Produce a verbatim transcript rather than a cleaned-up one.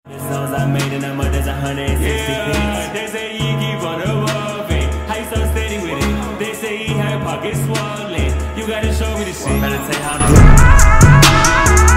The songs I made in a month is one hundred sixty yeah, they say he keep on evolving. How you so steady with it? They say he had pockets swollen. You gotta show me the shit. Better say how to